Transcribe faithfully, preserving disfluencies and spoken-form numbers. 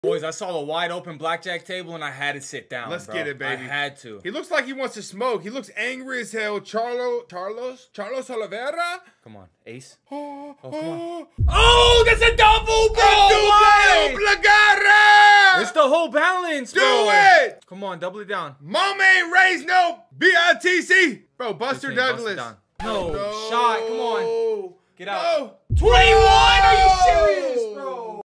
Boys, I saw the wide open blackjack table and I had to sit down. Let's bro. get it, baby. I had to. He looks like he wants to smoke. He looks angry as hell. Charlo, Charlos, Charlos Oliveira. Come on, ace. Oh, Oh, come on. oh, Oh, that's a double, bro. Double obligare. It's the whole balance, Do bro. it. Come on, double it down. Mom ain't raised no B I T C. Bro, Buster This ain't Douglas. busted down. No, No. shot. Come on. Get out. No. twenty-one? Are you serious, bro?